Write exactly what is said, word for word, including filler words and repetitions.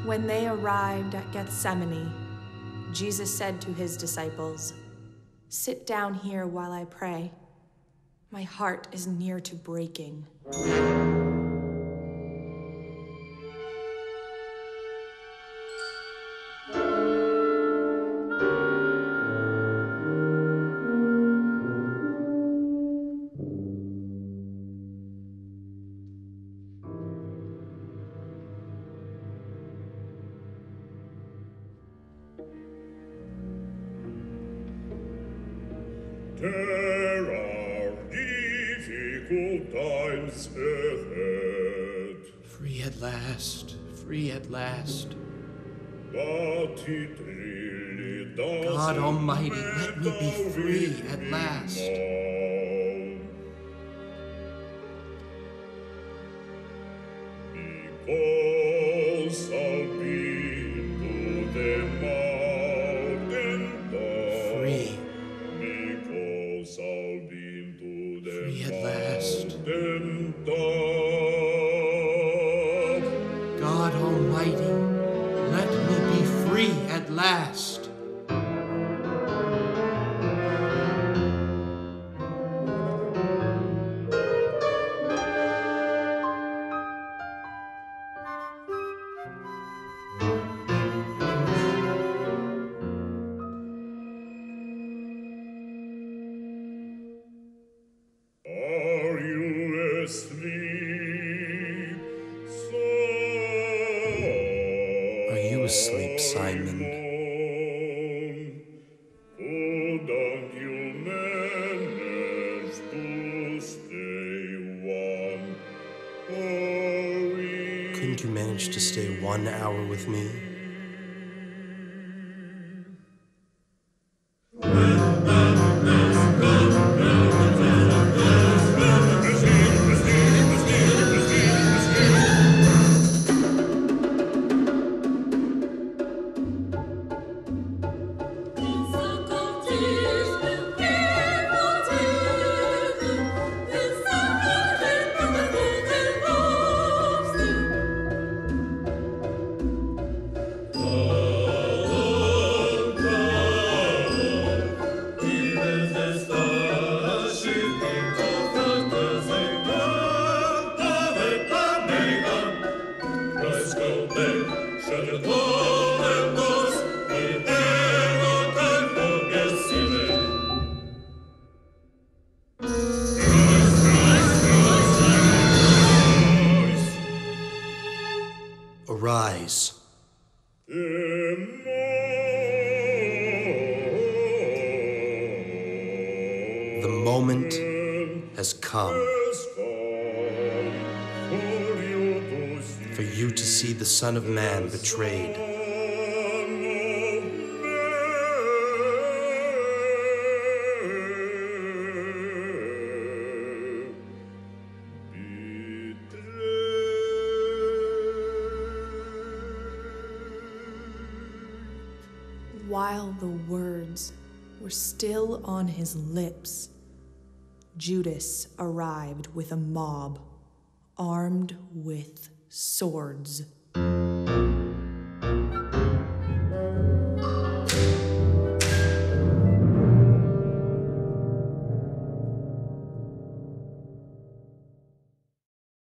When they arrived at Gethsemane, Jesus said to his disciples, "Sit down here while I pray. My heart is near to breaking." There are difficult times ahead. Free at last, free at last. But it really doesn't God Almighty, let me be free at last. Because I'll be to the mountain top. Free. Because I'll be to the Free at last. mountain top. God Almighty, let me be free at last. Are you asleep, Are you asleep, Simon? Couldn't you manage to stay one hour? Couldn't you manage to stay one hour with me? Arise. The moment has come for you to see the Son of Man betrayed. While the words were still on his lips, Judas arrived with a mob, armed with swords.